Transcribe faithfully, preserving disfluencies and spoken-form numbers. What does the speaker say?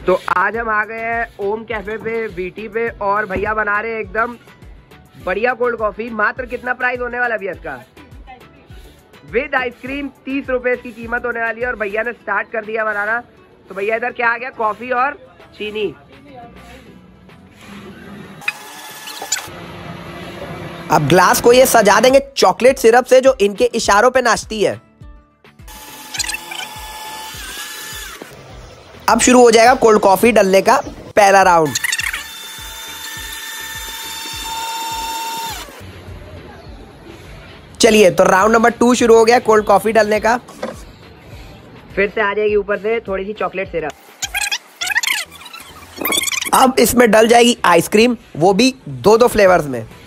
तो आज हम आ गए हैं ओम कैफे पे, वीटी पे, और भैया बना रहे हैं एकदम बढ़िया कोल्ड कॉफी। मात्र कितना प्राइस होने वाला भैया इसका? विद आइसक्रीम तीस रुपए इसकी कीमत होने वाली है। और भैया ने स्टार्ट कर दिया बनाना। तो भैया इधर क्या आ गया? कॉफी और चीनी। अब ग्लास को ये सजा देंगे चॉकलेट सिरप से, जो इनके इशारों पे नाचती है। अब शुरू हो जाएगा कोल्ड कॉफी डलने का पहला राउंड। चलिए, तो राउंड नंबर टू शुरू हो गया कोल्ड कॉफी डलने का। फिर से आ जाएगी ऊपर से थोड़ी सी चॉकलेट सिरप। अब इसमें डल जाएगी आइसक्रीम, वो भी दो दो फ्लेवर्स में।